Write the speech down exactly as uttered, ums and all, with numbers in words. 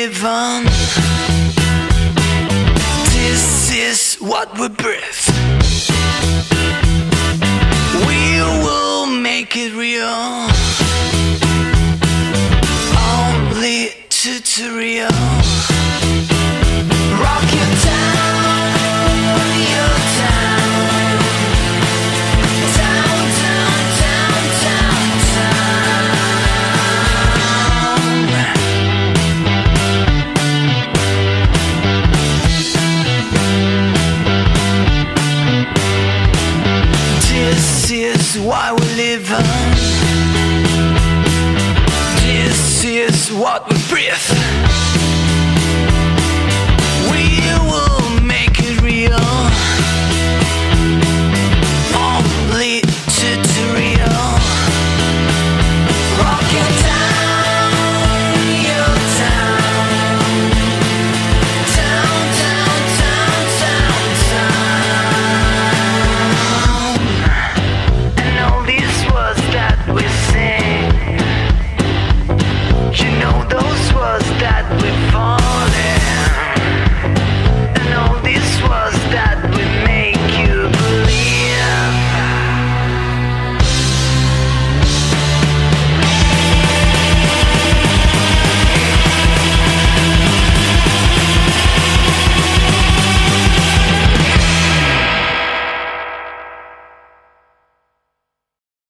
live on. This is what we breathe. We will make it real. Only tutorial. Rock your town, your town. Town, town, town, town, town. This is why we live on. This is what we breathe.